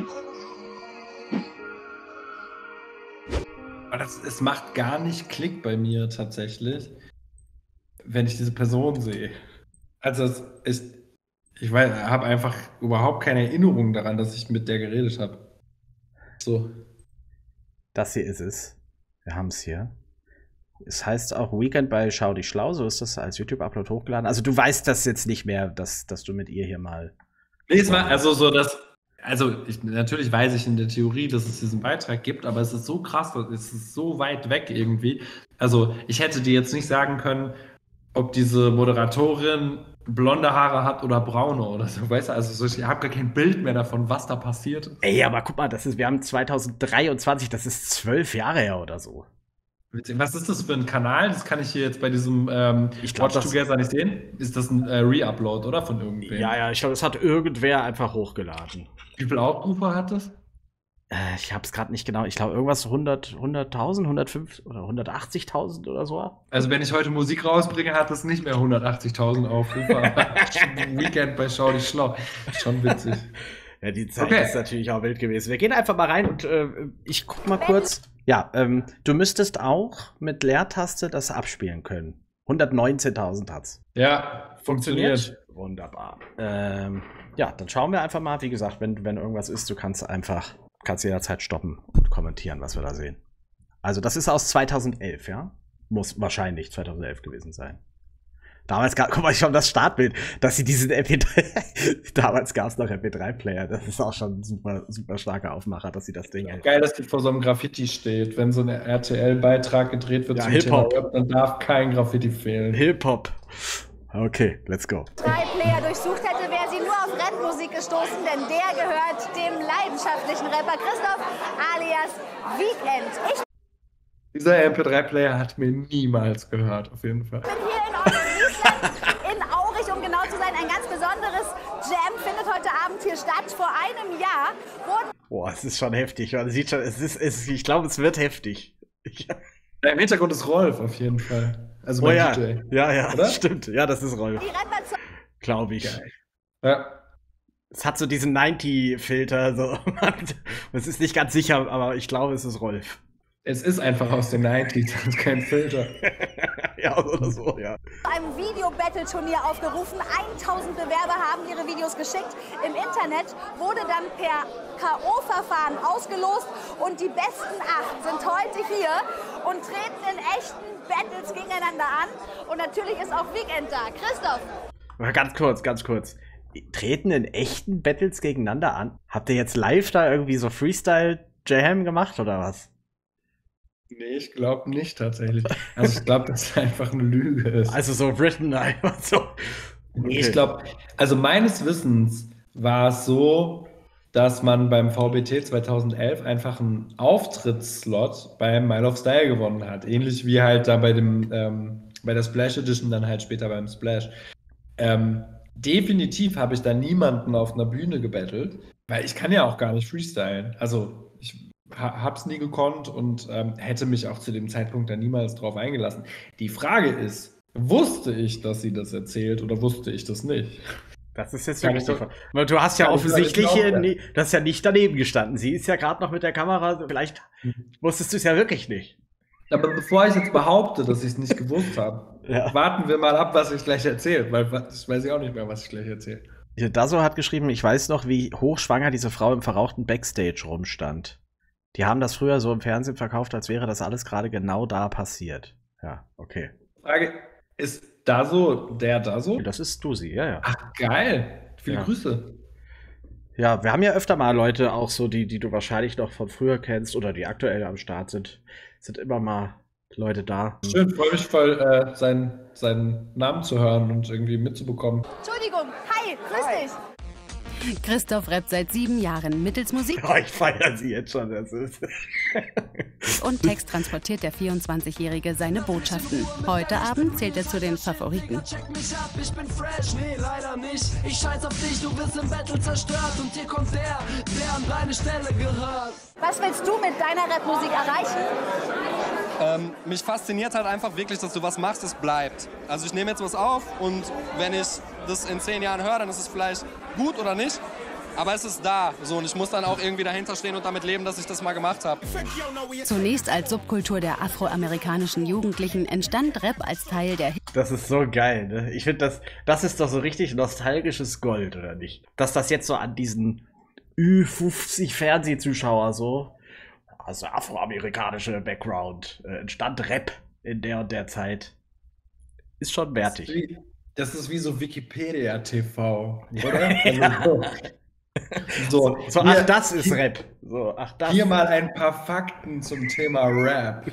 Aber es macht gar nicht Klick bei mir tatsächlich, wenn ich diese Person sehe. Also ich habe einfach überhaupt keine Erinnerung daran, dass ich mit der geredet habe. So. Das hier ist es. Wir haben es hier. Es heißt auch Weekend bei Schau dich schlau, so ist das als YouTube-Upload hochgeladen. Also du weißt das jetzt nicht mehr, dass du mit ihr hier mal... Nee, es war also so, dass... natürlich weiß ich in der Theorie, dass es diesen Beitrag gibt, aber es ist so krass, es ist so weit weg irgendwie. Also ich hätte dir jetzt nicht sagen können, ob diese Moderatorin blonde Haare hat oder braune oder so, weißt du? Also ich habe gar kein Bild mehr davon, was da passiert. Ey, aber guck mal, wir haben 2023, das ist 12 Jahre her oder so. Was ist das für ein Kanal? Das kann ich hier jetzt bei diesem Watch Together nicht sehen. Ist das ein Re-Upload, oder? Von irgendwem? Ja, ich glaube, es hat irgendwer einfach hochgeladen. Wie viele Aufrufe hat das? Ich habe es gerade nicht genau. Ich glaube, irgendwas 100.000, 105 oder 180.000 oder so. Also, wenn ich heute Musik rausbringe, hat das nicht mehr 180.000 Aufrufe. Aber Weekend bei Schau dich schlau. Schon witzig. Ja, die Zeit ist natürlich auch wild gewesen. Wir gehen einfach mal rein und ich guck mal kurz. Ja, du müsstest auch mit Leertaste das abspielen können. 119.000 hat's. Ja, funktioniert. Wunderbar. Ja, dann schauen wir einfach mal. Wie gesagt, wenn irgendwas ist, du kannst jederzeit stoppen und kommentieren, was wir da sehen. Also das ist aus 2011, ja? Muss wahrscheinlich 2011 gewesen sein. Damals guck mal, schon das Startbild, dass sie diesen MP3, damals gab es noch MP3-Player, das ist auch schon ein super, super starker Aufmacher, dass sie das Ding hält. Geil, dass die vor so einem Graffiti steht, wenn so ein RTL-Beitrag gedreht wird ja, zum Hip-Hop. Thema Rap, dann darf kein Graffiti fehlen. Hip-Hop. Okay, let's go. 3 Player durchsucht hätte, wäre sie nur auf Rap-Musik gestoßen, denn der gehört dem leidenschaftlichen Rapper Christoph alias Weekend. Dieser MP3-Player hat mir niemals gehört, auf jeden Fall. Ich bin hier in Ostfriesland, in Aurich, um genau zu sein. Ein ganz besonderes Jam findet heute Abend hier statt. Vor einem Jahr wurden... Boah, es ist schon heftig. Man sieht schon, ich glaube, es wird heftig. Ja, im Hintergrund ist Rolf auf jeden Fall. Also mein DJ. Ja, oder? Stimmt. Ja, das ist Rolf. Die Rapper glaube ich. Geil. Ja. Es hat so diesen 90-Filter. So. Es ist nicht ganz sicher, aber ich glaube, es ist Rolf. Es ist einfach aus den 90s, das ist kein Filter. Ja, oder so, ja. zu einem Video-Battle-Turnier aufgerufen. 1000 Bewerber haben ihre Videos geschickt. Im Internet wurde dann per K.O.-Verfahren ausgelost und die besten 8 sind heute hier und treten in echten Battles gegeneinander an. Und natürlich ist auch Weekend da. Christoph! Ganz kurz. Treten in echten Battles gegeneinander an? Habt ihr jetzt live da irgendwie so Freestyle-Jam gemacht oder was? Nee, ich glaube nicht tatsächlich. Also ich glaube, dass es einfach eine Lüge ist. Also so written einfach so. Okay. Nee, ich glaube, also meines Wissens war es so, dass man beim VBT 2011 einfach einen Auftrittsslot beim Mile of Style gewonnen hat. Ähnlich wie halt da bei der Splash Edition, dann halt später beim Splash. Definitiv habe ich da niemanden auf einer Bühne gebettelt, weil ich kann ja auch gar nicht freestylen. Also ich hab's nie gekonnt und hätte mich auch zu dem Zeitpunkt da niemals drauf eingelassen. Die Frage ist, wusste ich, dass sie das erzählt oder wusste ich das nicht? Das ist jetzt wirklich die Frage. Weil du hast ja offensichtlich das ist ja nicht daneben gestanden. Sie ist ja gerade noch mit der Kamera, vielleicht wusstest du es ja wirklich nicht. Aber bevor ich jetzt behaupte, dass ich es nicht gewusst habe, warten wir mal ab, was ich gleich erzähle, weil das weiß ich auch nicht mehr, was ich gleich erzähle. Daso hat geschrieben, ich weiß noch, wie hochschwanger diese Frau im verrauchten Backstage rumstand. Die haben das früher so im Fernsehen verkauft, als wäre das alles gerade genau da passiert. Ja, okay. Frage, ist Daso der Daso? Das ist Dusi, ja. Ach, geil. Viele Grüße. Ja, wir haben ja öfter mal Leute auch so, die du wahrscheinlich noch von früher kennst oder die aktuell am Start sind. Sind immer mal Leute da. Schön, freue mich voll, seinen Namen zu hören und irgendwie mitzubekommen. Entschuldigung, hi, grüß dich. Christoph rappt seit 7 Jahren mittels Musik. Oh, ich feiere sie jetzt schon. Das ist und Text transportiert der 24-Jährige seine Botschaften. Heute Abend zählt er zu den Favoriten. Check mich ab, ich bin fresh, nee, leider nicht. Ich scheiß auf dich, du bist im Battle zerstört. Und hier kommt der an deine Stelle gehört. Was willst du mit deiner Rapmusik erreichen? Mich fasziniert halt einfach wirklich, dass du was machst, es bleibt. Also ich nehme jetzt was auf und wenn ich das in 10 Jahren höre, dann ist es vielleicht gut oder nicht. Aber es ist da. So, und ich muss dann auch irgendwie dahinter stehen und damit leben, dass ich das mal gemacht habe. Zunächst als Subkultur der afroamerikanischen Jugendlichen entstand Rap als Teil der Das ist so geil, ne? Ich finde, das ist doch so richtig nostalgisches Gold, oder nicht? Dass das jetzt so an diesen Ü50-Fernsehzuschauer so, also afroamerikanische Background, entstand Rap in der und der Zeit. Ist schon wertig. Das ist wie so Wikipedia TV, oder? So, ach, das ist Rap. So, ach, das. Hier mal ein paar Fakten zum Thema Rap.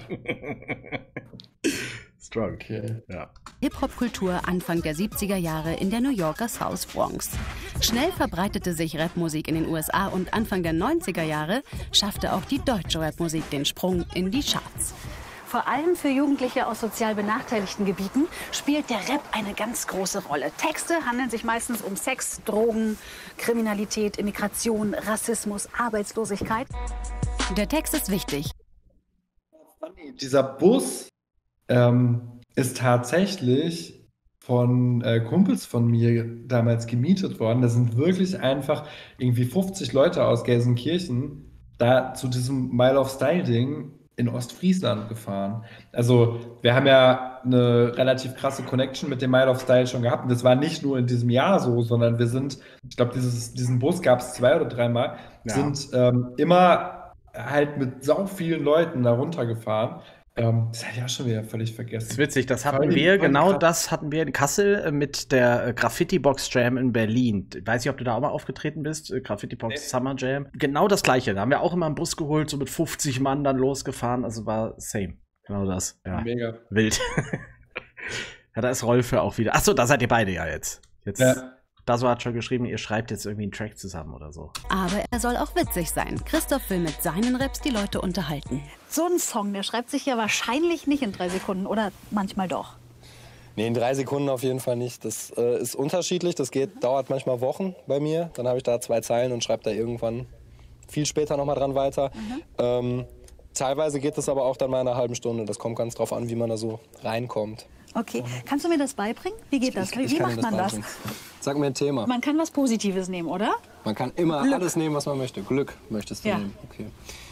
Strong. Okay. Ja. Hip-Hop-Kultur Anfang der 70er Jahre in der New Yorker South Bronx. Schnell verbreitete sich Rapmusik in den USA und Anfang der 90er Jahre schaffte auch die deutsche Rapmusik den Sprung in die Charts. Vor allem für Jugendliche aus sozial benachteiligten Gebieten spielt der Rap eine ganz große Rolle. Texte handeln sich meistens um Sex, Drogen, Kriminalität, Immigration, Rassismus, Arbeitslosigkeit. Der Text ist wichtig. Dieser Bus ist tatsächlich von Kumpels von mir damals gemietet worden. Da sind wirklich einfach irgendwie 50 Leute aus Gelsenkirchen da zu diesem Mile of Style Ding in Ostfriesland gefahren. Also wir haben ja eine relativ krasse Connection mit dem Mile of Style schon gehabt. Und das war nicht nur in diesem Jahr so, sondern wir sind, ich glaube, diesen Bus gab es 2 oder 3 Mal, sind immer halt mit sau vielen Leuten da runtergefahren. Das hatte ich auch schon wieder völlig vergessen. Das ist witzig, das hatten wir, genau das hatten wir in Kassel mit der Graffiti Box Jam in Berlin. Ich weiß nicht, ob du da auch mal aufgetreten bist, Graffiti Box Summer Jam. Genau das Gleiche, da haben wir auch immer einen Bus geholt, so mit 50 Mann dann losgefahren, also war same. Genau das. Ja. Mega. Wild. Ja, da ist Rolfe auch wieder. Achso, da seid ihr beide ja jetzt. Ja. Daso hat schon geschrieben, ihr schreibt jetzt irgendwie einen Track zusammen oder so. Aber er soll auch witzig sein. Christoph will mit seinen Raps die Leute unterhalten. So ein Song, der schreibt sich ja wahrscheinlich nicht in 3 Sekunden oder manchmal doch. Nee, in 3 Sekunden auf jeden Fall nicht. Das ist unterschiedlich. Das dauert manchmal Wochen bei mir. Dann habe ich da 2 Zeilen und schreibe da irgendwann viel später nochmal dran weiter. Teilweise geht es aber auch dann mal in einer halben Stunde. Das kommt ganz drauf an, wie man da so reinkommt. Okay, kannst du mir das beibringen? Wie geht das? Wie macht man das? Sag mir ein Thema. Man kann was Positives nehmen, oder? Man kann immer Glück. Alles nehmen, was man möchte. Glück möchtest du nehmen. Okay.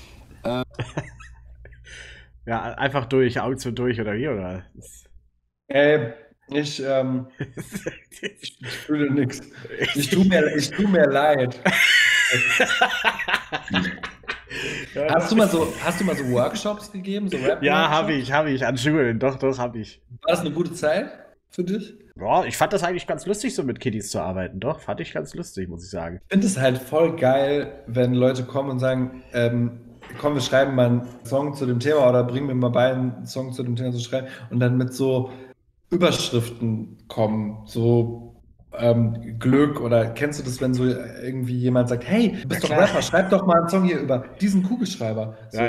Ja, einfach durch, Augen zu durch oder wie, oder? Ich fühle nichts. Ich tu mir leid. Hast du mal so Workshops gegeben, so Rap-Workshops? Ja, habe ich, an Schulen, doch, habe ich. War das eine gute Zeit für dich? Ja, ich fand das eigentlich ganz lustig, so mit Kiddies zu arbeiten, doch, fand ich ganz lustig, muss ich sagen. Ich finde es halt voll geil, wenn Leute kommen und sagen, komm, wir schreiben mal einen Song zu dem Thema oder bringen mir mal bei, einen Song zu dem Thema zu schreiben und dann mit so Überschriften kommen, so Glück, oder kennst du das, wenn so irgendwie jemand sagt, hey, du bist doch Rapper, schreib doch mal einen Song hier über diesen Kugelschreiber. So,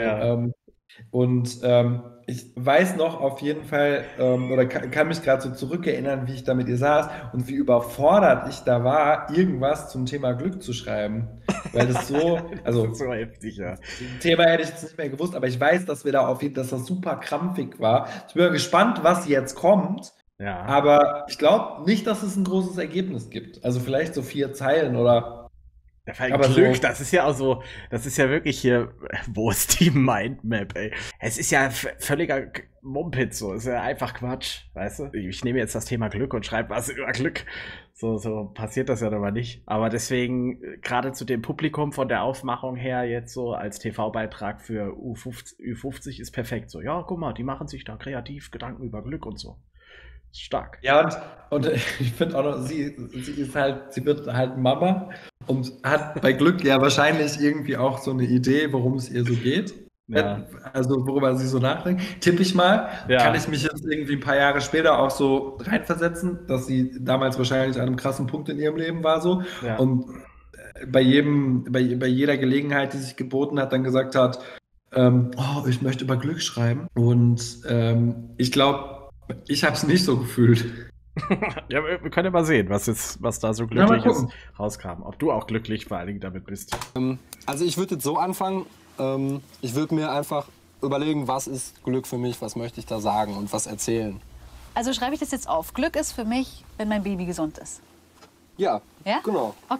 ich weiß noch auf jeden Fall, oder kann mich gerade so zurückerinnern, wie ich da mit ihr saß und wie überfordert ich da war, irgendwas zum Thema Glück zu schreiben. Weil das so, also das ist so heftig, ja. Thema hätte ich jetzt nicht mehr gewusst, aber ich weiß, dass dass das super krampfig war. Ich bin gespannt, was jetzt kommt. Ja. Aber ich glaube nicht, dass es ein großes Ergebnis gibt. Also vielleicht so 4 Zeilen oder. Aber Glück, so, das ist ja auch so, das ist ja wirklich hier, wo ist die Mindmap, ey? Es ist ja völliger Mumpitz, so, ist ja einfach Quatsch, weißt du? Ich nehme jetzt das Thema Glück und schreibe was über Glück. So passiert das ja aber nicht. Aber deswegen, gerade zu dem Publikum von der Aufmachung her jetzt so als TV-Beitrag für Ü50 ist perfekt. So, ja, guck mal, die machen sich da kreativ Gedanken über Glück und so. Stark. Ja, und ich finde auch noch, sie wird halt Mama und hat bei Glück ja wahrscheinlich irgendwie auch so eine Idee, worum es ihr so geht. Ja. Also worüber sie so nachdenkt. Tippe ich mal, kann ich mich jetzt irgendwie ein paar Jahre später auch so reinversetzen, dass sie damals wahrscheinlich an einem krassen Punkt in ihrem Leben war so. Ja. Und bei jeder Gelegenheit, die sich geboten hat, dann gesagt hat, ich möchte über Glück schreiben. Und ich glaube, ich habe es nicht so gefühlt. Ja, wir können ja mal sehen, was da so Glückliches rauskam. Ob du auch glücklich vor allen Dingen damit bist. Also ich würde jetzt so anfangen. Ich würde mir einfach überlegen, was ist Glück für mich, was möchte ich da sagen und was erzählen. Also schreibe ich das jetzt auf. Glück ist für mich, wenn mein Baby gesund ist. Ja, ja? Genau. Okay.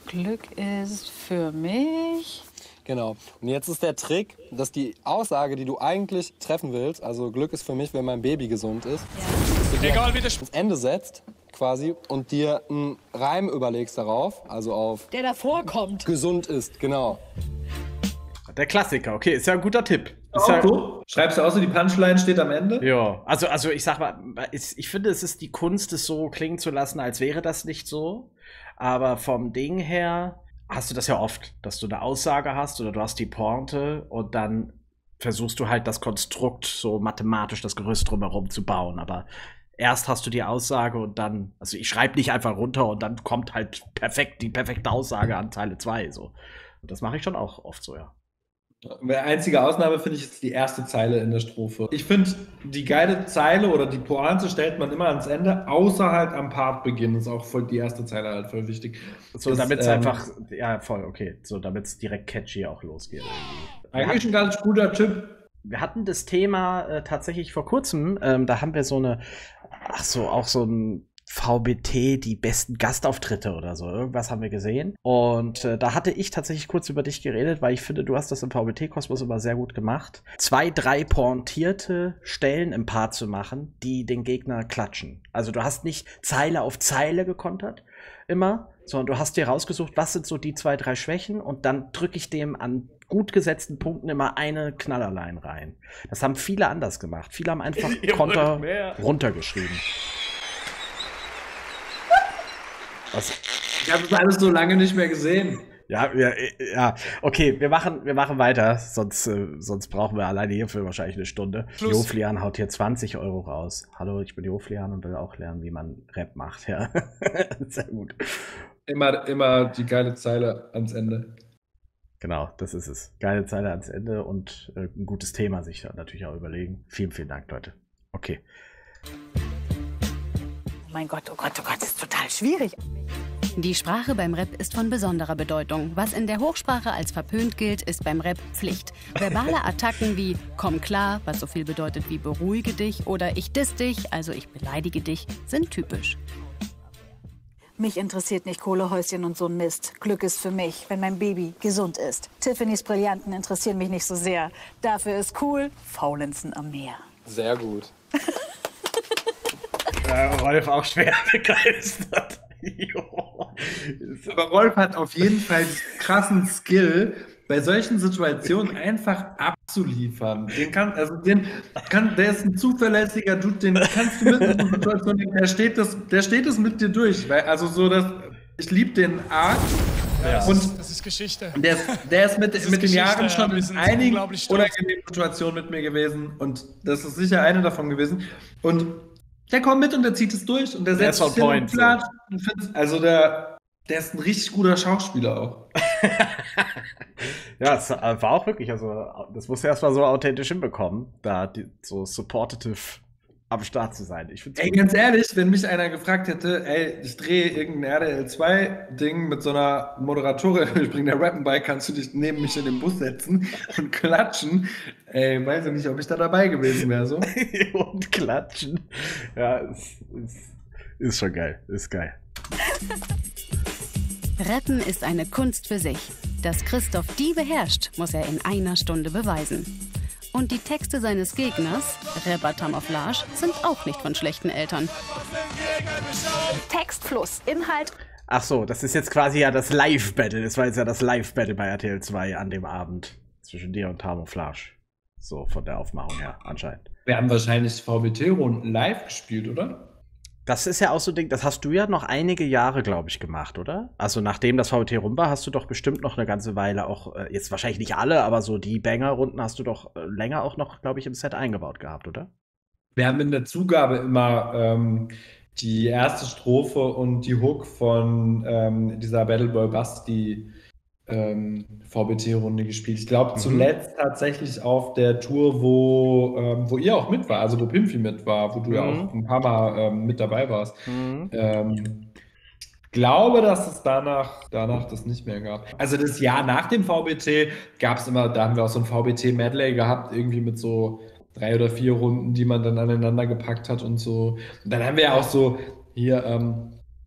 Glück ist für mich. Genau. Und jetzt ist der Trick, dass die Aussage, die du eigentlich treffen willst, also Glück ist für mich, wenn mein Baby gesund ist, dass du dir ans Ende setzt quasi und dir einen Reim überlegst darauf, also auf Der davor kommt. gesund ist, genau. Der Klassiker, okay, ist ja ein guter Tipp. Ist Auch ja, so? Schreibst du auch so, die Punchline steht am Ende? ja, also ich sag mal, ich finde, es ist die Kunst, es so klingen zu lassen, als wäre das nicht so. Aber vom Ding her hast du das ja oft, dass du eine Aussage hast oder du hast die Pointe und dann versuchst du halt das Konstrukt so mathematisch, das Gerüst drumherum zu bauen. Aber erst hast du die Aussage und dann, also ich schreibe nicht einfach runter und dann kommt halt die perfekte Aussage an Zeile 2. So. Und das mache ich schon auch oft so, ja. Die einzige Ausnahme, finde ich, ist die erste Zeile in der Strophe. Ich finde, die geile Zeile oder die Pointe stellt man immer ans Ende, außer halt am Partbeginn. Ist auch voll die erste Zeile halt voll wichtig. So, damit es einfach, ja, voll, okay. So, damit es direkt catchy auch losgeht. Eigentlich ein ganz guter Tipp. Wir hatten das Thema tatsächlich vor kurzem, da haben wir so eine, auch so ein VBT, die besten Gastauftritte oder so. Irgendwas haben wir gesehen. Und da hatte ich tatsächlich kurz über dich geredet, weil ich finde, du hast das im VBT-Kosmos immer sehr gut gemacht. 2, 3 pointierte Stellen im Part zu machen, die den Gegner klatschen. Also du hast nicht Zeile auf Zeile gekontert, immer, sondern du hast dir rausgesucht, was sind so die 2, 3 Schwächen und dann drücke ich dem an gut gesetzten Punkten immer eine Knallerline rein. Das haben viele anders gemacht. Viele haben einfach Konter runtergeschrieben. Was? Ich habe das alles so lange nicht mehr gesehen. Ja, okay, wir machen weiter, sonst brauchen wir alleine hierfür wahrscheinlich eine Stunde. Joflian haut hier 20 € raus. Hallo, ich bin Joflian und will auch lernen, wie man Rap macht, ja. Sehr gut. Immer die geile Zeile ans Ende. Genau, das ist es. Geile Zeile ans Ende und ein gutes Thema sich da natürlich auch überlegen. Vielen, vielen Dank, Leute. Okay. Mein Gott, oh Gott, das ist total schwierig. Die Sprache beim Rap ist von besonderer Bedeutung. Was in der Hochsprache als verpönt gilt, ist beim Rap Pflicht. Verbale Attacken wie komm klar, was so viel bedeutet wie beruhige dich oder ich diss dich, also ich beleidige dich, sind typisch. Mich interessiert nicht Kohlehäuschen und so ein Mist. Glück ist für mich, wenn mein Baby gesund ist. Tiffany's Brillanten interessieren mich nicht so sehr. Dafür ist cool Faulenzen am Meer. Sehr gut. Rolf auch schwer begeistert. Aber Rolf hat auf jeden Fall diesen krassen Skill, bei solchen Situationen einfach abzuliefern. Der ist ein zuverlässiger Dude, den kannst du mit in so Situationen, der steht es mit dir durch. Weil, also so, ich liebe den Arc. Ja, und das ist Geschichte. Der ist mit den Jahren schon in einigen unangenehmen Situationen mit mir gewesen. Und das ist sicher eine davon gewesen. Und der kommt mit und der zieht es durch. Und der setzt sich hin und klatscht. Also der ist ein richtig guter Schauspieler auch. Ja, es war auch wirklich, also das muss er erstmal so authentisch hinbekommen, da so supportive am Start zu sein. Ich find's gut. Ganz ehrlich, wenn mich einer gefragt hätte, ich drehe irgendein RTL 2-Ding mit so einer Moderatorin, ich bringe der Rappen bei, kannst du dich neben mich in den Bus setzen und klatschen? Weiß ich nicht, ob ich da dabei gewesen wäre. So. Und klatschen. Ja, ist schon geil. Ist geil. Rappen ist eine Kunst für sich. Dass Christoph die beherrscht, muss er in einer Stunde beweisen. Und die Texte seines Gegners, Rapper Tamouflage, sind auch nicht von schlechten Eltern. Textfluss, Inhalt. Ach so, das ist jetzt quasi ja das Live-Battle. Das war jetzt ja das Live-Battle bei RTL 2 an dem Abend zwischen dir und Tamouflage. So von der Aufmachung her, anscheinend. Wir haben wahrscheinlich VBT-Runden live gespielt, oder? Das ist ja auch so ein Ding, das hast du ja noch einige Jahre, glaube ich, gemacht, oder? Also nachdem das VBT rum war, hast du doch bestimmt noch eine ganze Weile auch, jetzt wahrscheinlich nicht alle, aber so die Banger-Runden hast du doch länger auch noch, glaube ich, im Set eingebaut gehabt, oder? Wir haben in der Zugabe immer die erste Strophe und die Hook von dieser Battleboy Basti VBT-Runde gespielt. Ich glaube, zuletzt tatsächlich auf der Tour, wo ihr auch mit war, also wo Pimpfi mit war, wo du ja auch ein paar Mal mit dabei warst. Glaube, dass es danach das nicht mehr gab. Also das Jahr nach dem VBT gab es immer, da haben wir auch so ein VBT-Medley gehabt, irgendwie mit so 3 oder 4 Runden, die man dann aneinander gepackt hat und so. Und dann haben wir ja auch so hier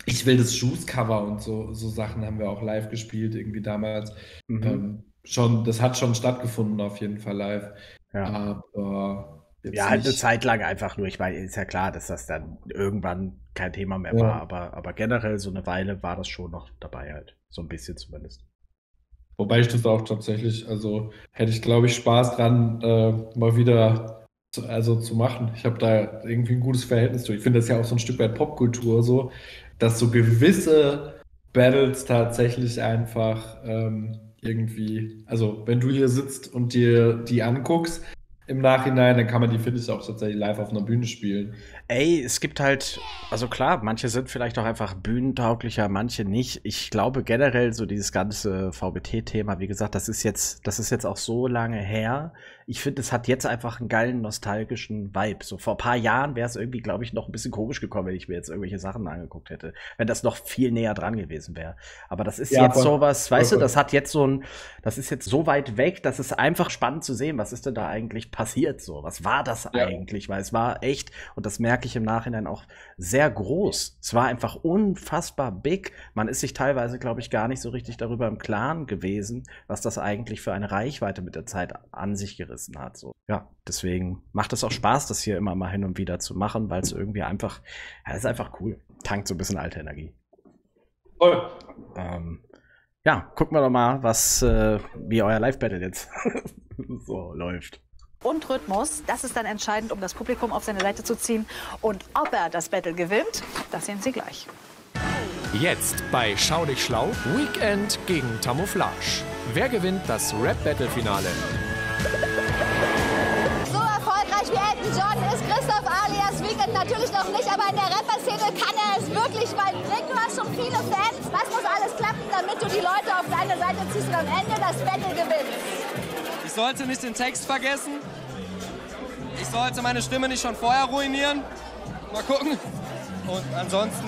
Ich will das Juice-Cover und so Sachen haben wir auch live gespielt, irgendwie damals. Das hat schon stattgefunden, auf jeden Fall live. Ja. Aber ja, halt eine Zeit lang einfach nur. Ich meine, ist ja klar, dass das dann irgendwann kein Thema mehr war, aber generell so eine Weile war das schon noch dabei halt. So ein bisschen zumindest. Wobei ich das auch tatsächlich, also hätte ich, glaube ich, Spaß dran, mal wieder zu machen. Ich habe da irgendwie ein gutes Verhältnis zu. Ich finde das ja auch so ein Stück weit Popkultur so, dass so gewisse Battles tatsächlich einfach irgendwie, also wenn du hier sitzt und dir die anguckst im Nachhinein, dann kann man die, finde ich, auch tatsächlich live auf einer Bühne spielen. Ey, es gibt halt, also klar, manche sind vielleicht auch einfach bühnentauglicher, manche nicht. Ich glaube generell so dieses ganze VBT-Thema, wie gesagt, das ist jetzt auch so lange her. Ich finde, es hat jetzt einfach einen geilen nostalgischen Vibe. So vor ein paar Jahren wäre es irgendwie, glaube ich, noch ein bisschen komisch gekommen, wenn ich mir jetzt irgendwelche Sachen angeguckt hätte, wenn das noch viel näher dran gewesen wäre. Aber das ist jetzt sowas, weißt du, das ist jetzt so weit weg, dass es einfach spannend zu sehen, was ist denn da eigentlich passiert so? Was war das eigentlich? Weil es war echt, und das merke ich im Nachhinein auch, sehr groß. Es war einfach unfassbar big. Man ist sich teilweise, glaube ich, gar nicht so richtig darüber im Klaren gewesen, was das eigentlich für eine Reichweite mit der Zeit an sich gerissen hat. So. Ja, deswegen macht es auch Spaß, das hier immer mal hin und wieder zu machen, weil es irgendwie einfach, ja, ist einfach cool. Tankt so ein bisschen alte Energie. Voll. Ja, gucken wir doch mal, wie euer Live-Battle jetzt so läuft. Und Rhythmus, das ist dann entscheidend, um das Publikum auf seine Seite zu ziehen. Und ob er das Battle gewinnt, das sehen Sie gleich. Jetzt bei Schau dich schlau, Weekend gegen Tamouflage. Wer gewinnt das Rap-Battle-Finale? So erfolgreich wie Elton John ist Christoph alias Weekend natürlich noch nicht, aber in der Rapper-Szene kann er es wirklich weit bringen. Du hast schon viele Fans. Was muss alles klappen, damit du die Leute auf deine Seite ziehst und am Ende das Battle gewinnst? Ich sollte nicht den Text vergessen. Ich sollte meine Stimme nicht schon vorher ruinieren. Mal gucken. Und ansonsten...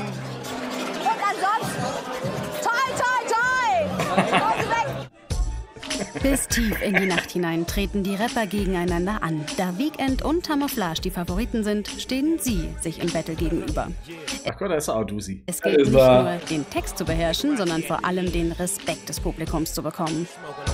Toi, toi, toi! Bis tief in die Nacht hinein treten die Rapper gegeneinander an. Da Weekend und Tamouflage die Favoriten sind, stehen sie sich im Battle gegenüber. Ach Gott, da ist auch Dusi. Es gilt nicht nur, den Text zu beherrschen, sondern vor allem den Respekt des Publikums zu bekommen.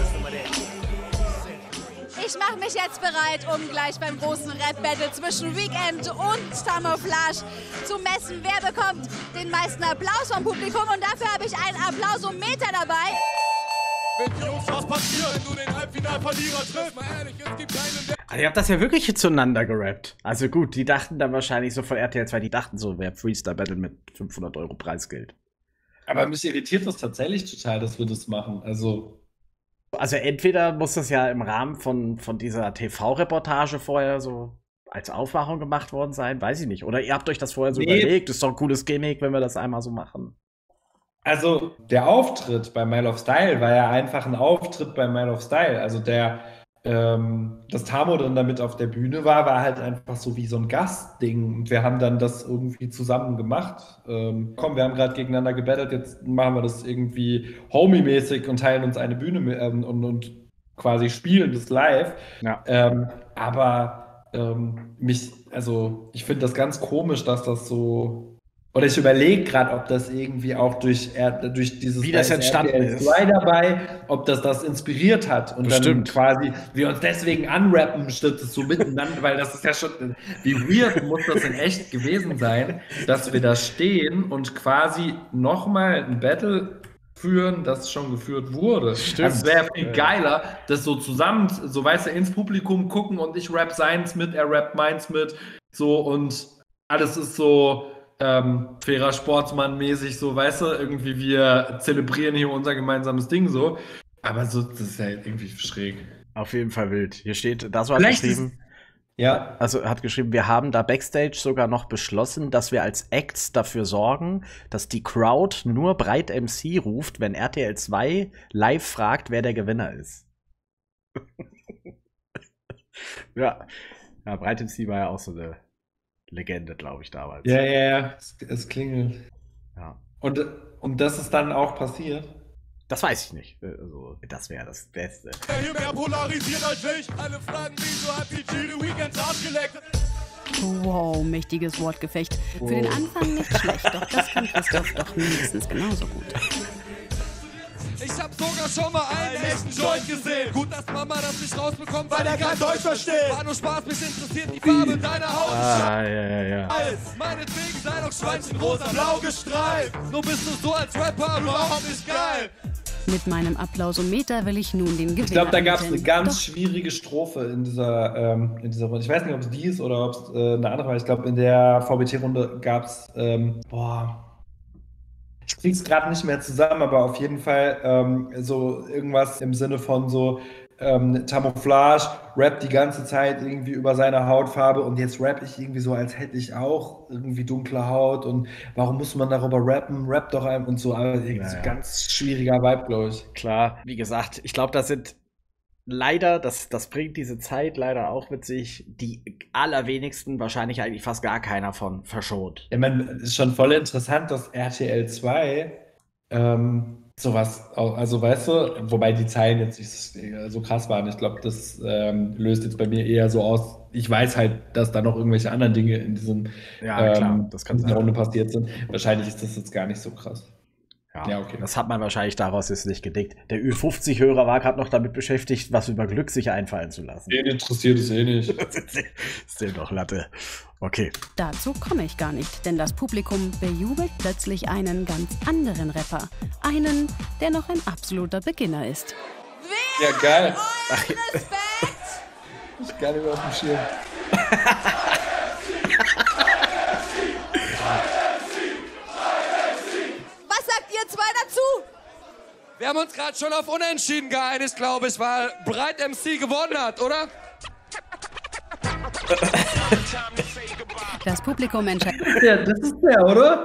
Ich mache mich jetzt bereit, um gleich beim großen Rap-Battle zwischen Weekend und Tamouflage zu messen, wer bekommt den meisten Applaus vom Publikum. Und dafür habe ich einen Applausometer dabei. Wenn die Jungs was passiert, wenn du den Halbfinalverlierer triffst, mal ehrlich, es gibt keinen... Also ihr habt das ja wirklich zueinander gerappt. Also gut, die dachten dann wahrscheinlich so von RTL 2, die dachten so, wer Freestyle-Battle mit 500 € Preisgeld. Aber mich irritiert das tatsächlich total, dass wir das machen. Also entweder muss das ja im Rahmen von dieser TV-Reportage vorher so als Aufmachung gemacht worden sein, weiß ich nicht. Oder ihr habt euch das vorher so überlegt, ist doch ein cooles Gimmick, wenn wir das einmal so machen. Also der Auftritt bei Mile of Style war ja einfach ein Auftritt bei Mile of Style. Also dass Tamo dann damit auf der Bühne war halt einfach so wie so ein Gastding. Und wir haben dann das irgendwie zusammen gemacht. Komm, wir haben gerade gegeneinander gebettelt, jetzt machen wir das irgendwie homie-mäßig und teilen uns eine Bühne und quasi spielen das live. Ja. Ich finde das ganz komisch, dass das so. Oder ich überlege gerade, ob das irgendwie auch durch dieses wie das entstanden ist dabei, ob das inspiriert hat und bestimmt. Dann quasi wir uns deswegen anrappen, statt es so miteinander, weil das ist ja schon, wie weird muss das in echt gewesen sein, dass wir da stehen und quasi nochmal ein Battle führen, das schon geführt wurde. Stimmt. Das wäre viel geiler, das so zusammen, so weißt du, ins Publikum gucken und ich rap seins mit, er rappt meins mit, so und alles ist so fairer Sportsmann-mäßig, so, weißt du, irgendwie wir zelebrieren hier unser gemeinsames Ding so, aber so, das ist ja irgendwie schräg. Auf jeden Fall wild. Hier steht, das war geschrieben, ja. Also hat geschrieben, wir haben da Backstage sogar noch beschlossen, dass wir als Acts dafür sorgen, dass die Crowd nur Breit MC ruft, wenn RTL 2 live fragt, wer der Gewinner ist. ja, Breit MC war ja auch so eine Legende, glaube ich, damals. Ja, es klingelt. Ja. Und das ist dann auch passiert? Das weiß ich nicht. Also, das wäre das Beste. Hier mehr polarisiert als ich. Alle fragen, wieso hat die Giri Weekends Arsch geleckt? Wow, mächtiges Wortgefecht. Für den Anfang nicht schlecht, doch das kann Christoph doch mindestens genauso gut. Ich hab sogar schon mal einen echten Joint gesehen. Gut, dass Mama das nicht rausbekommt, weil er kein Deutsch versteht. War nur Spaß, mich interessiert die Farbe deiner Haut. Ja. Meinetwegen sei doch Schweinchen rosa-blau gestreift. Nur bist du so als Rapper überhaupt nicht geil. Mit meinem Applausometer will ich nun den Gewinner. Ich glaube, da gab es eine ganz Doch. schwierige Strophe in dieser Runde. Ich weiß nicht, ob es die ist oder ob es eine andere war. Ich glaube, in der VBT-Runde gab es, ich krieg's gerade nicht mehr zusammen, aber auf jeden Fall so irgendwas im Sinne von so Tamouflage, rappt die ganze Zeit irgendwie über seine Hautfarbe und jetzt rapp ich irgendwie so, als hätte ich auch irgendwie dunkle Haut und warum muss man darüber rappen? Rapp doch einem und so, aber irgendwie so ganz schwieriger Vibe, glaube ich. Klar, wie gesagt, ich glaube, das sind leider, das bringt diese Zeit leider auch mit sich, die allerwenigsten, wahrscheinlich eigentlich fast gar keiner von verschont. Ich meine, es ist schon voll interessant, dass RTL 2 sowas, also weißt du, wobei die Zeilen jetzt nicht so krass waren. Ich glaube, das löst jetzt bei mir eher so aus. Ich weiß halt, dass da noch irgendwelche anderen Dinge in diesem das kann sein. Runde passiert sind. Wahrscheinlich ist das jetzt gar nicht so krass. Ja, okay. Das hat man wahrscheinlich daraus jetzt nicht gedickt. Der Ü50-Hörer war gerade noch damit beschäftigt, was über Glück sich einfallen zu lassen. Den interessiert es eh nicht. Ist dem doch Latte. Okay. Dazu komme ich gar nicht, denn das Publikum bejubelt plötzlich einen ganz anderen Rapper. Einen, der noch ein absoluter Beginner ist. Ja, geil. Respekt! Ich gar nicht mehr auf dem Schirm. Was sagt ihr zwei dazu? Wir haben uns gerade schon auf Unentschieden geeinigt, glaube ich, weil Breit MC gewonnen hat, oder? Das Publikum entscheidet Das ist der, oder?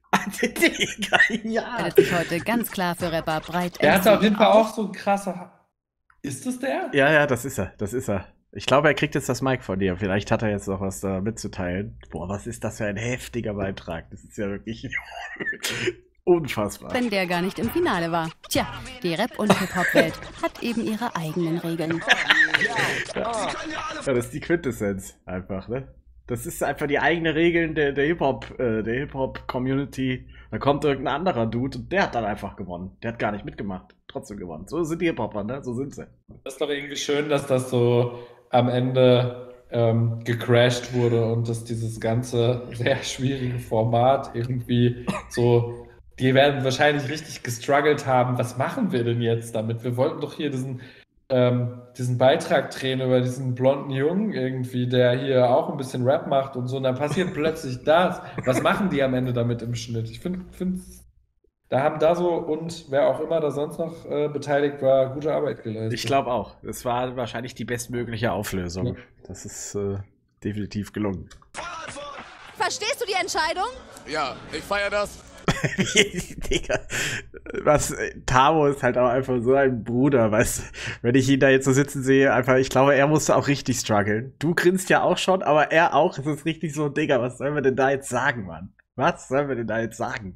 Ja. sich heute ganz klar für Rapper Breit Der MC hat auf jeden Fall auch so krasse. Ist das der? Ja, das ist er. Ich glaube, er kriegt jetzt das Mic von dir. Vielleicht hat er jetzt noch was da mitzuteilen. Boah, was ist das für ein heftiger Beitrag. Das ist ja wirklich unfassbar. wenn der gar nicht im Finale war. Tja, die Rap- und Hip-Hop-Welt hat eben ihre eigenen Regeln. Ja, das ist die Quintessenz einfach, ne? Das ist einfach die eigene Regeln der Hip-Hop-Community. Da kommt irgendein anderer Dude und der hat dann einfach gewonnen. Der hat gar nicht mitgemacht. Trotzdem gewonnen. So sind die Hip-Hopper, ne? So sind sie. Das ist doch irgendwie schön, dass das so am Ende gecrashed wurde und dass dieses ganze sehr schwierige Format irgendwie so, die werden wahrscheinlich richtig gestruggelt haben. Was machen wir denn jetzt damit? Wir wollten doch hier diesen Beitrag drehen über diesen blonden Jungen irgendwie, der hier auch ein bisschen Rap macht und so. Und dann passiert plötzlich das. Was machen die am Ende damit im Schnitt? Ich finde, da haben Dasso und wer auch immer da sonst noch beteiligt war, gute Arbeit geleistet. Ich glaube auch. Das war wahrscheinlich die bestmögliche Auflösung. Ja. Das ist definitiv gelungen. Verstehst du die Entscheidung? Ja, ich feiere das. Digga, Tamo ist halt auch einfach so ein Bruder, weißt du, wenn ich ihn da jetzt so sitzen sehe, einfach, ich glaube, er musste auch richtig strugglen. Du grinst ja auch schon, aber er auch, es ist richtig so, Digga, was sollen wir denn da jetzt sagen, Mann? Was sollen wir denn da jetzt sagen?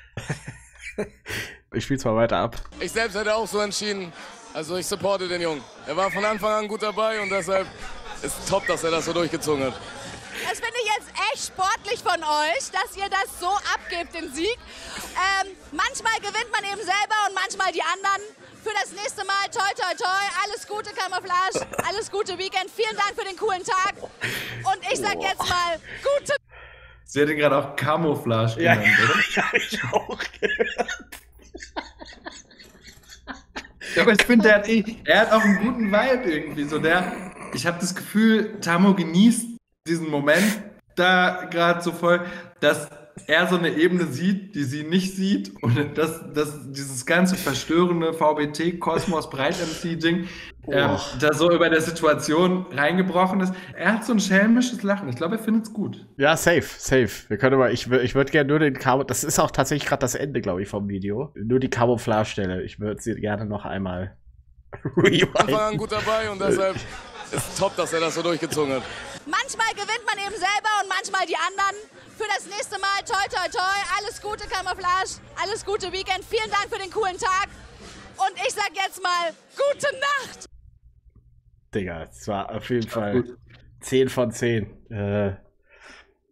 Ich spiel's mal weiter ab. Ich selbst hätte auch so entschieden, also ich supporte den Jungen. Er war von Anfang an gut dabei und deshalb ist top, dass er das so durchgezogen hat. Das finde ich jetzt echt sportlich von euch, dass ihr das so abgebt, den Sieg. Manchmal gewinnt man eben selber und manchmal die anderen. Für das nächste Mal, toi, toi, toi, alles Gute, Camouflage, alles gute Weekend. Vielen Dank für den coolen Tag. Und ich sag jetzt mal, gute... Sie hat ihn gerade auch Camouflage genannt, oder? Ja, hab ich auch gehört. Ja, aber ich finde, er hat auch einen guten Vibe irgendwie. So ich habe das Gefühl, Tamo genießt diesen Moment da gerade so voll, dass er so eine Ebene sieht, die sie nicht sieht und dass dieses ganze verstörende VBT-Kosmos-Breit-MC-Ding da so über der Situation reingebrochen ist. Er hat so ein schelmisches Lachen. Ich glaube, er findet es gut. Ja, safe. Wir können aber, ich würde gerne nur den das ist auch tatsächlich gerade das Ende, glaube ich, vom Video. Nur die Camouflage-Stelle. Ich würde sie gerne noch einmal rewinden. Anfang an gut dabei und deshalb ist top, dass er das so durchgezogen hat. Manchmal gewinnt man eben selber und manchmal die anderen. Für das nächste Mal, toi, toi, toi, alles Gute, Camouflage, alles gute Weekend. Vielen Dank für den coolen Tag. Und ich sag jetzt mal, gute Nacht. Digga, es war auf jeden Fall 10 von 10.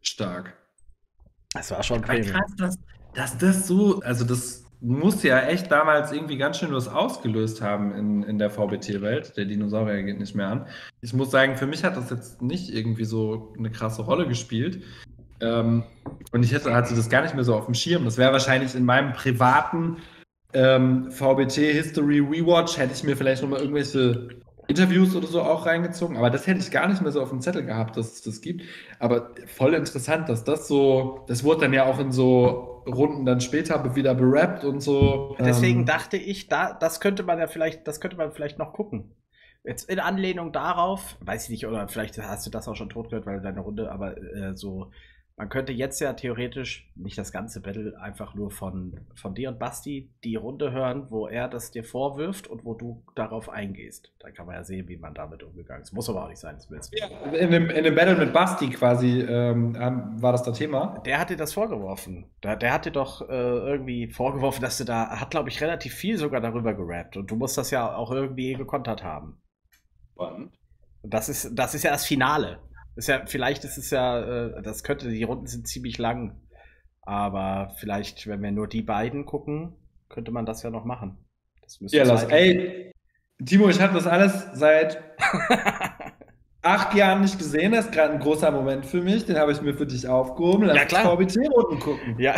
stark. Das war schon Aber Premium. krass, dass das so, also das muss ja echt damals irgendwie ganz schön was ausgelöst haben in der VBT-Welt. Der Dinosaurier geht nicht mehr an. Ich muss sagen, für mich hat das jetzt nicht irgendwie so eine krasse Rolle gespielt. Und ich hatte das gar nicht mehr so auf dem Schirm. Das wäre wahrscheinlich in meinem privaten VBT History Rewatch, hätte ich mir vielleicht nochmal irgendwelche Interviews oder so auch reingezogen, aber das hätte ich gar nicht mehr so auf dem Zettel gehabt, dass es das gibt. Aber voll interessant, dass das wurde dann ja auch in so Runden dann später wieder berappt und so. Deswegen dachte ich, das könnte man vielleicht noch gucken. Jetzt in Anlehnung darauf, weiß ich nicht, oder vielleicht hast du das auch schon tot gehört, weil deine Runde, aber man könnte jetzt ja theoretisch nicht das ganze Battle einfach nur von dir und Basti die Runde hören, wo er das dir vorwirft und wo du darauf eingehst. Dann kann man ja sehen, wie man damit umgegangen ist. Muss aber auch nicht sein, das willst du. Ja, in dem Battle mit Basti quasi war das Thema. Der hat dir das vorgeworfen. Der hat dir doch irgendwie vorgeworfen, dass hat, glaube ich, relativ viel sogar darüber gerappt. Und du musst das ja auch gekontert haben. Und das ist ja das Finale. Vielleicht ist es ja, die Runden sind ziemlich lang. Aber vielleicht, wenn wir nur die beiden gucken, könnte man das ja noch machen. Das Timo, ich habe das alles seit 8 Jahren nicht gesehen. Das ist gerade ein großer Moment für mich. Den habe ich mir für dich aufgehoben. Lass uns VBT-Runden gucken. Ja.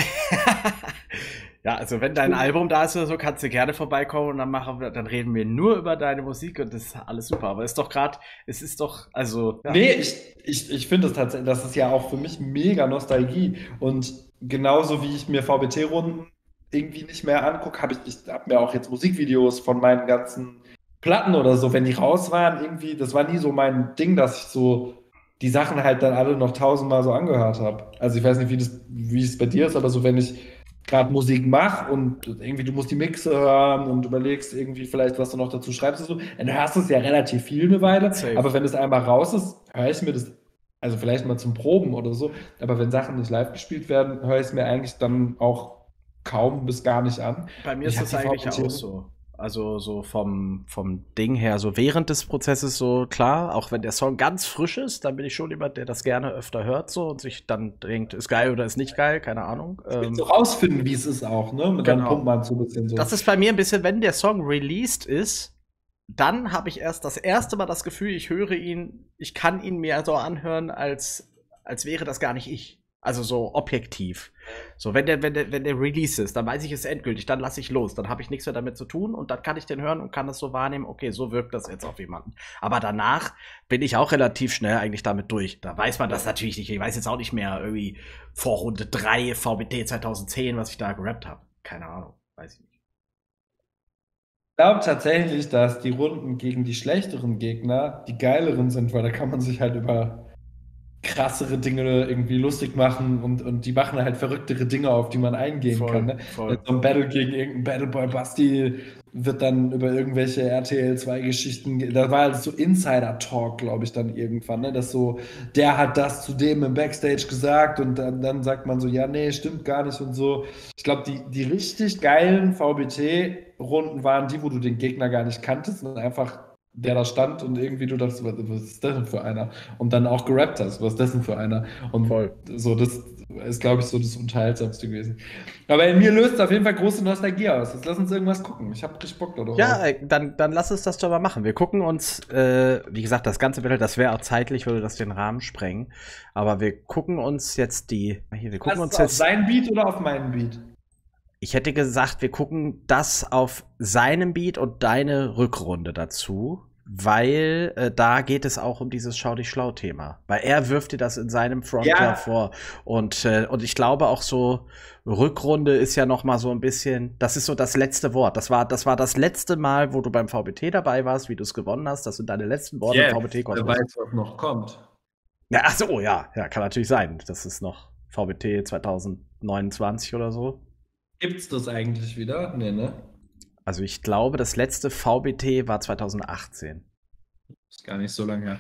Ja, also wenn dein Album da ist oder so, kannst du gerne vorbeikommen und dann reden wir nur über deine Musik und das ist alles super. Aber es ist doch. Ja. Nee, ich finde es tatsächlich, das ist ja auch für mich mega Nostalgie. Und genauso wie ich mir VBT-Runden irgendwie nicht mehr angucke, ich hab mir auch jetzt Musikvideos von meinen ganzen Platten oder so, wenn die raus waren, irgendwie, das war nie so mein Ding, dass ich so die Sachen halt dann alle noch 1000-mal so angehört habe. Also ich weiß nicht, wie es bei dir ist, aber so, wenn ich gerade Musik mache und irgendwie du musst die Mixe hören und überlegst irgendwie vielleicht, was du noch dazu schreibst, so, dann hörst du es ja relativ viel eine Weile. Safe. Aber wenn es einmal raus ist, höre ich mir das, also vielleicht mal zum Proben oder so, aber wenn Sachen nicht live gespielt werden, höre ich es mir eigentlich dann auch kaum bis gar nicht an. Bei mir ist das eigentlich auch so. Also so vom Ding her, so während des Prozesses so klar, auch wenn der Song ganz frisch ist, dann bin ich schon jemand, der das gerne öfter hört so und sich dann denkt, ist geil oder ist nicht geil, keine Ahnung. So rausfinden, wie es ist auch, ne? Mit dann pumpt man so ein bisschen so. Das ist bei mir ein bisschen, wenn der Song released ist, dann habe ich erst das erste Mal das Gefühl, ich höre ihn, ich kann ihn mir so anhören, als wäre das gar nicht ich. Also so objektiv. So, wenn der Release ist, dann weiß ich, es ist endgültig, dann lasse ich los, dann habe ich nichts mehr damit zu tun und dann kann ich den hören und kann das so wahrnehmen, okay, so wirkt das jetzt auf jemanden. Aber danach bin ich auch relativ schnell eigentlich damit durch. Da weiß man das natürlich nicht. Ich weiß jetzt auch nicht mehr irgendwie vor Runde 3 VBT 2010, was ich da gerappt habe. Keine Ahnung, weiß ich nicht. Ich glaube tatsächlich, dass die Runden gegen die schlechteren Gegner die geileren sind, weil da kann man sich halt über krassere Dinge irgendwie lustig machen und die machen halt verrücktere Dinge, auf die man eingehen kann. Ne? So ein Battle gegen irgendeinen Battleboy Basti wird dann über irgendwelche RTL 2 Geschichten, da war halt so Insider-Talk, glaube ich, dann irgendwann, ne? Dass so, der hat das zu dem im Backstage gesagt und dann sagt man so, ja, nee, stimmt gar nicht und so. Ich glaube, die richtig geilen VBT-Runden waren die, wo du den Gegner gar nicht kanntest und einfach der da stand und irgendwie du dachtest, was ist das denn für einer? Und dann auch gerappt hast, was ist das denn für einer? Und so, das ist, glaube ich, so das Unterhaltsamste gewesen. Aber in mir löst es auf jeden Fall große Nostalgie aus. Jetzt lass uns irgendwas gucken. Ich habe richtig Bock da drauf. Ja, dann lass uns das doch mal machen. Wir gucken uns, wie gesagt, das ganze Battle, das wäre auch zeitlich, würde das den Rahmen sprengen. Aber wir gucken uns jetzt auf seinen Beat oder auf meinen Beat? Ich hätte gesagt, wir gucken das auf seinem Beat und deine Rückrunde dazu, weil da geht es auch um dieses Schau dich schlau Thema. Weil er wirft dir das in seinem Frontcover vor. Und ich glaube auch so, Rückrunde ist ja noch mal so ein bisschen, das ist so das letzte Wort. Das war das letzte Mal, wo du beim VBT dabei warst, wie du es gewonnen hast. Das sind deine letzten Worte im VBT-Kosmos. Wer weiß, was noch kommt. Ja, ach so, ja, kann natürlich sein. Das ist noch VBT 2029 oder so. Gibt's das eigentlich wieder? Nee, ne? Also ich glaube, das letzte VBT war 2018. Ist gar nicht so lange her.